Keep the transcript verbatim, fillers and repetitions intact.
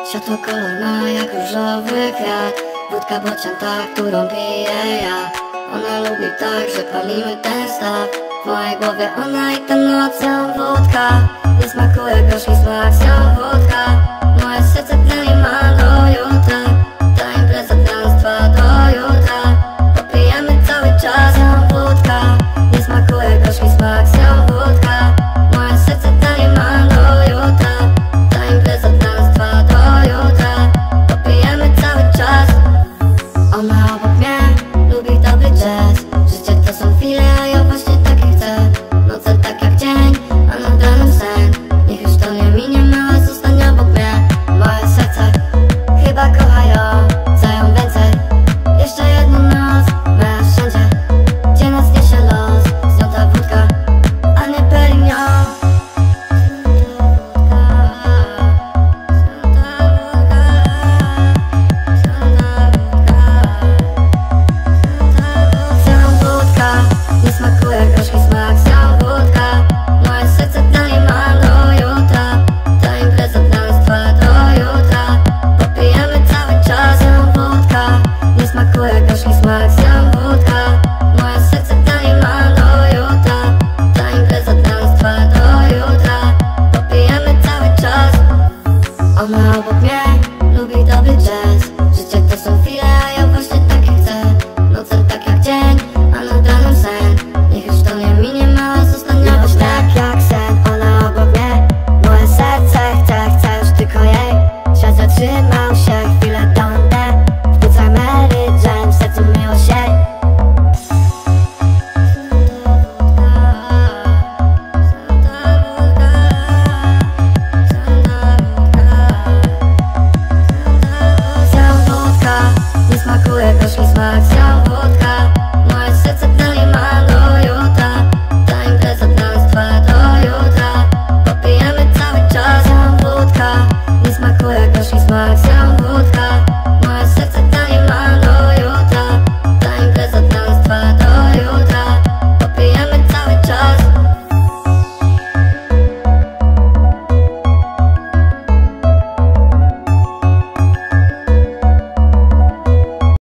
Światło kolor ma jak różowy kwiat. Wódka bocianta, którą piję ja. Ona lubi tak, że palimy ten staw. W mojej głowie ona i ta noc ją wódka. Nie smakuje gorzki smak, ją wódka. Moje serce tle nie ma do jutra.